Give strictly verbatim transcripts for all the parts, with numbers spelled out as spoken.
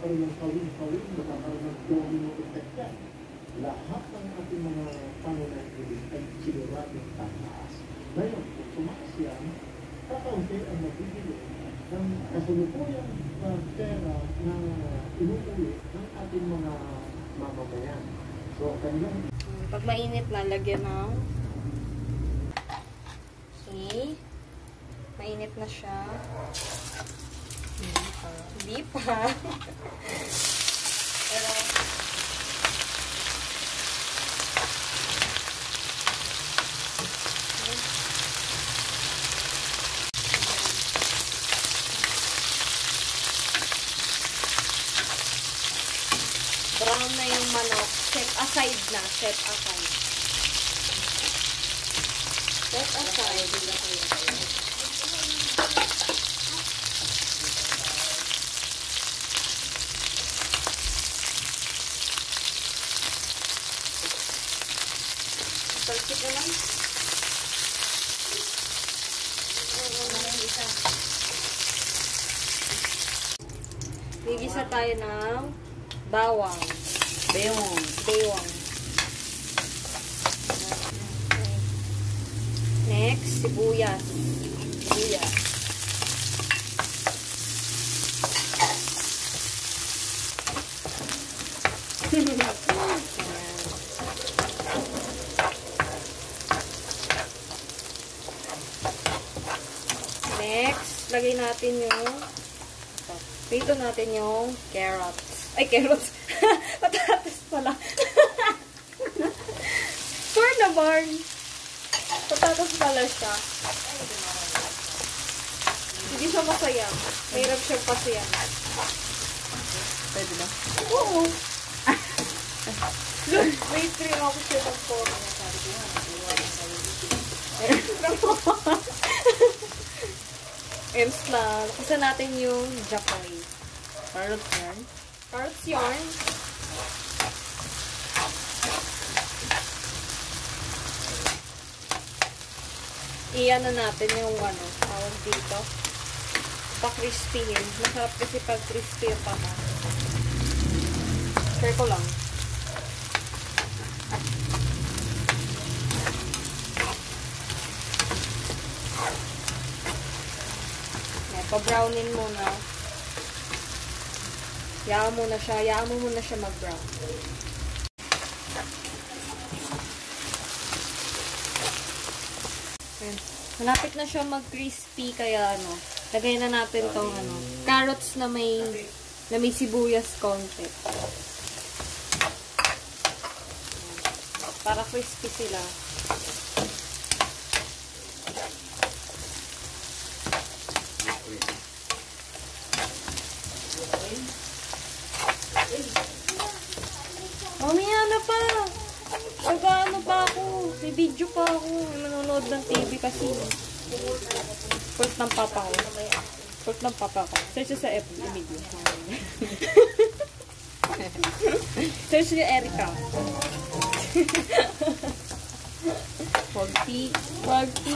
magkakaroon ng kawin-kawin, magkakaroon ng domino effect yan. Lahat ng ating mga pangunahingin ay siguradong tataas. Ngayon, kung tumaas yan, kakaunti ang magbibili ng kasulukuyang uh, pera na inuuli ng ating mga mamamayan. So, kanyang... Pag mainit na, lagyan ng... Okay. Mainit na siya. Hindi pa. Hindi pa. Pero... brown na yung manok. Set aside na. Set aside. Set aside. Palkit na lang. Gigisa tayo ng bawang. Bewang. Bewang. Next, sibuyas. Sibuyas. Next, lagay natin yung dito natin yung carrots. Ay, carrots. Patatas pala. Sure naman. Patatas pala siya. Hindi siya masaya. Mahirap siyang pasaya. Pwede ba? Oo. Look, may cream ako siya ng forma. Ems lang. Kasi natin yung jacoy. Carrots yan. Carrots yarn. Iyan na natin yung ano, tawag dito. Pa-crispyhin. Masarap kasi pag-crispy yung pata. Share ko lang. Pa-brownin muna. Yaan mo na siya. Yaan mo muna siya mag-brown. Malapit na siya mag-crispy kaya ano, lagay na natin tong ano, carrots na may na may sibuyas konti. Para crispy sila. Mamaya na pa. Nag-ano pa ako. May video pa ako. Manonood ng T V kasi. Port ng papa ko. Port ng papa ko. Search sa F B. Video. Search niyo Erica. Wagti. Wagti.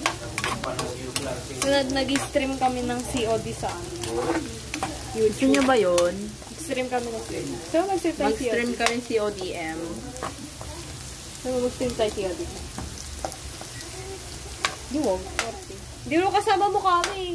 So, nag-stream kami ng C O D sa YouTube. Gusto nyo ba yun? Stream kami ng C O D. So, mag-stream tayo C O D. Mag-stream kami C O D M. So, mag-stream tayo C O D. Di mo. Di mo kasama mo kami.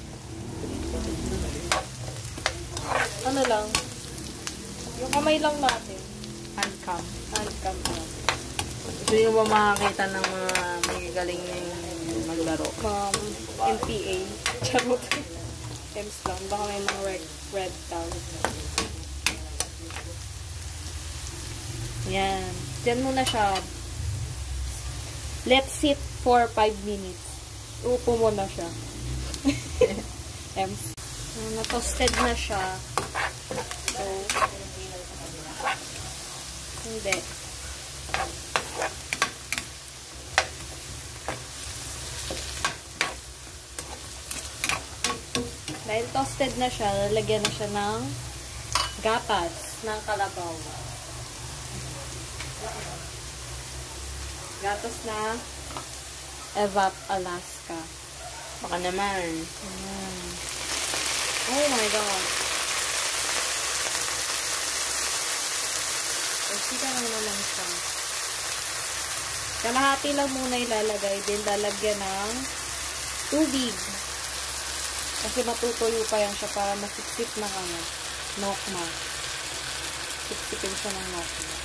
Ano lang. Yung kamay lang natin. Handcam. Handcam lang. Gusto nyo ba makakita ng mga magagaling na yung maglaro? Um, M P A. Charot. Ems lang. Baka may mga red, red towel. Yan. Diyan muna siya. Let's sit for five minutes. Upo muna siya. Ems. Uh, na-toasted na siya. So, hindi. Dahil toasted na siya, lalagyan na siya ng gatas ng kalabaw. Gatas na Evap Alaska. Baka naman. Mm. Oh my God. Sika na naman siya. Kalahati lang muna ilalagay. Then, lalagyan ng tubig. Kasi matutuyo pa yan siya para masipsip ng ano, nokma. Sipsipin siya ng nokma.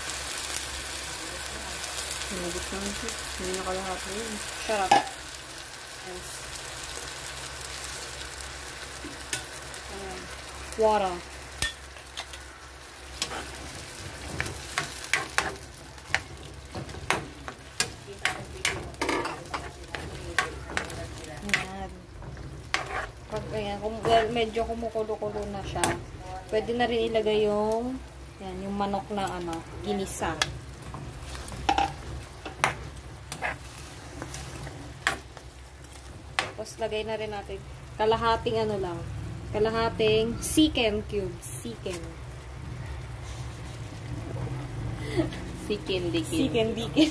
Nabot naman siya. Hindi na kalahati yun. Shut up. Yes. Ayan. Water. Ayan. Pag ayan, kung, well, medyo kumukulo-kulo na siya, pwede na rin ilagay yung yan, yung manok na ano, ginisa. Tapos lagay na rin natin kalahating ano lang, kalahating chicken cubes, chicken. Sikin, dikin. Chicken dikin.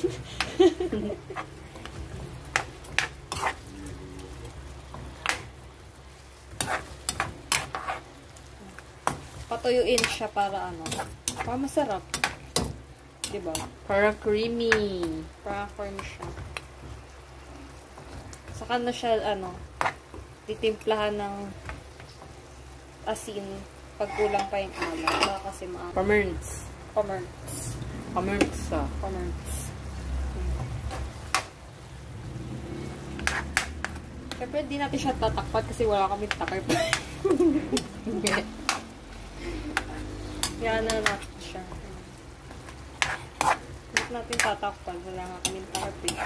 Patuyuin siya para ano, para masarap. Diba? Para creamy. Para firm siya. Saka na siya, ano, titimplahan ng asin pag kulang pa yung alat. Baka kasi maalat. Pamerns. Pamerts. Pamerns ah. Pamerts. Siyempre, di natin siya tatakpan kasi wala kami takip. Yan na natin siya. Hindi natin tatakpan. Wala nga kami takip.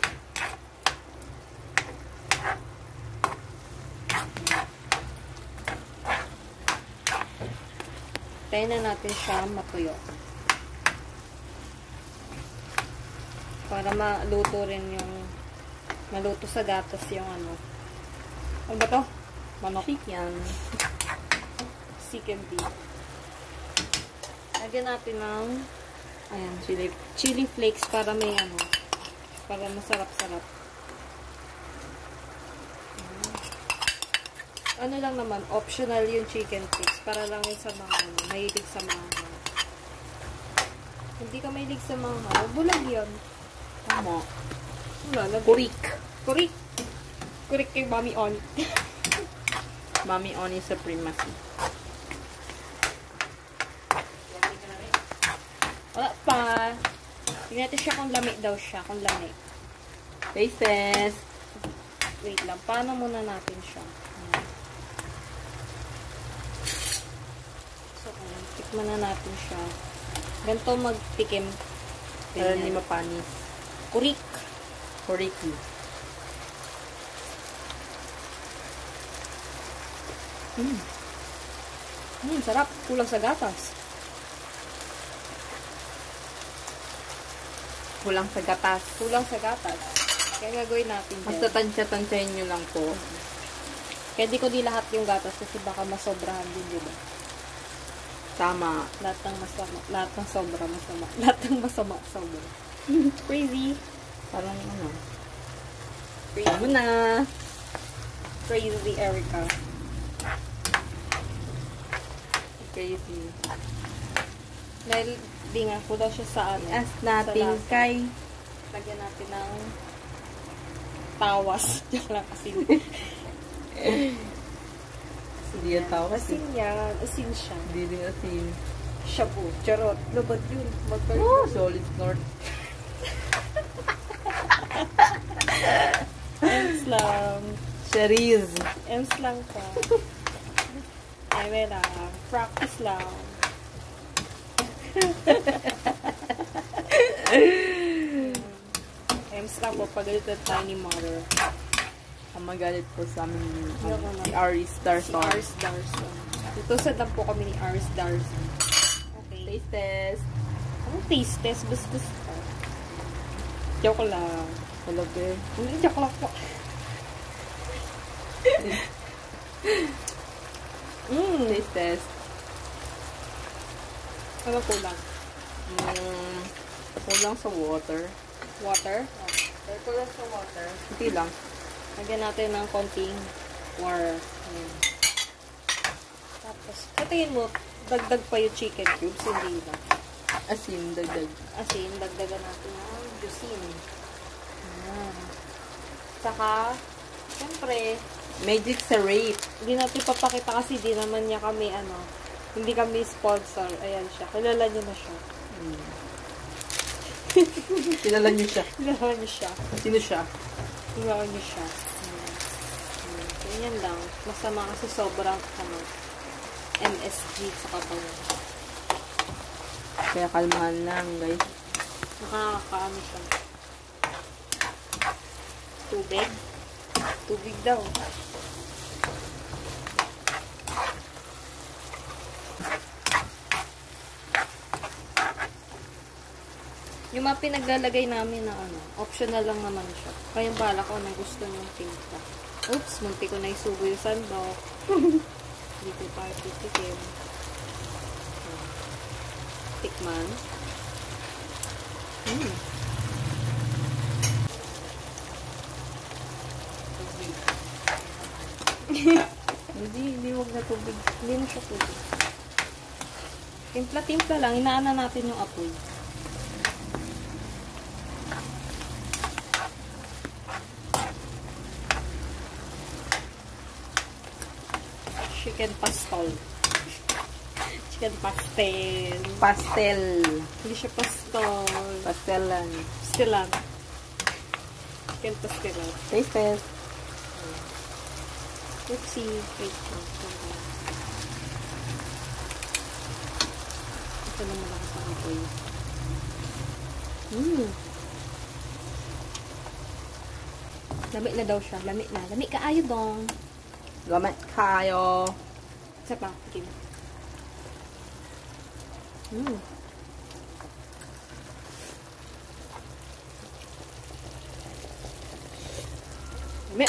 Tayo na natin siya matuyo. Para maluto rin yung maluto sa gatas yung ano. Ano ba to? Manok. Chicken. Chicken beef. Lagyan natin ng ayan, Chili. chili flakes para may ano, para masarap-sarap. Ano lang naman, optional yung chicken flakes para lang yung sa mga ano, mahilig sa mga hindi ka mahilig sa mga ano, bulag yun. Tama. Wala, lagyan. Kurik. Kurik. Kurik kay Mami On. Mami Oni Supremacy. Wala pa. Tingnan natin siya kung lami daw siya. Kung lami. Taste test. Wait lang. Paano muna natin siya? Ayan. So, ayan. Tikman na natin siya. Ganito magtikim. Para Ganyan. hindi mapanis. Kurik. Kuriki. Hmm. Hmm, sarap. Kulang sa gatas. Kulang sa gatas. Kulang sa gatas. Kaya gagawin natin Mas dyan. tatansya-tansyahin nyo lang po. Kaya di ko di lahat yung gatas kasi baka masobrahan din, di ba? Tama. Lahat ng masama. Lahat ng sobra masama. Lahat ng masama sobra. Crazy. Parang ano. Crazy. Tama na. Crazy Erica. Crazy. Dahil di nga kulang siya sa ano. As natin sa lasa. kay Lagyan natin ng tawas. Diyan lang kasi. hindi yung tao kasi. Asin yan. Asin siya. Hindi din asin. Shabu. Charot. Labad yun. Magkaroon. Oh, solid snort. Ems lang. Cherise. Ems lang pa. Ay, wala. Practice lang. Ems lang po. Pagalitan tayo ni Mother. Ang magalit po sa amin Ano um, naman? si Aris Si Darson. Ars Darson. Ito sa lang po kami ni Ars Darson. Okay. Taste test. Ano taste test? Bus-bus ka. Joke lang. Talaga. Hindi, joke lang po. Mm. Taste test. Ano kulang? Mm, kulang sa water. Water? Okay. Kulang sa water. Hindi lang. Lagyan natin ng konting water. Ayan. Tapos, patingin mo, dagdag pa yung chicken cubes, hindi lang. Asin, dagdag. Asin, dagdagan natin ng juicin. Ayan. Saka, syempre, Magic Syrup. hindi natin papakita kasi di naman niya kami, ano, hindi kami sponsor. Ayan siya. Kilala niyo na siya. Hmm. Kilala niyo siya. Kilala niyo siya. Sino siya? Kilala niyo siya. Ayan. Ayan. Ganyan lang. Masama kasi sobrang, ano, M S G sa katawan. Kaya kalmahan lang, guys. Nakakaano siya. Tubig. Tubig daw. Yung mga pinaglalagay namin na ano, optional lang naman siya. Kayong bala ko na gusto niyong tinta. Oops, munti ko na isubo yung sandok. Hindi ko pa titikim. Tikman. Hmm. Hindi, hindi wag na tubig. Hindi na siya tubig. Timpla-timpla lang. Inaana natin yung apoy. Chicken pastel. Chicken pastel. Pastel. Hindi siya pastel. Pastelan. Pastelan. Chicken pastelan. Taste test. Oopsie. Wait lang. Ito na malakas ang apoy. Hmm. Lami na daw siya. Lami na. Lami ka ayo dong. Gamit kayo. Isa pa. Tikim. Hmm. Lami.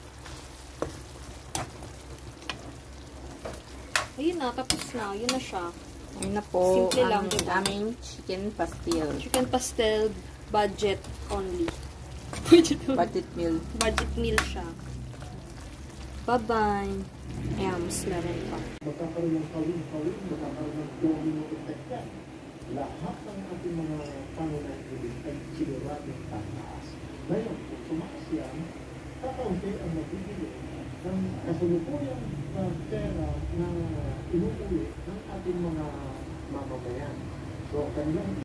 Ayun na. Tapos na. Yun na siya. Ayun na po. Simple lang, ang diba? aming chicken pastel. Chicken pastel. Budget only. Budget only. Budget meal. Budget meal siya. Bye-bye. Ems, meron pa. Magkakaroon ng kawin-kawin, magkakaroon ng domino effect yan. Lahat ng ating mga pangunahing ay siguradong tataas. Ngayon, kung tumaas yan, kakaunti ang nabibili ng kasalukuyang uh, pera na inuulit ng ating mga mamamayan. So, kanilang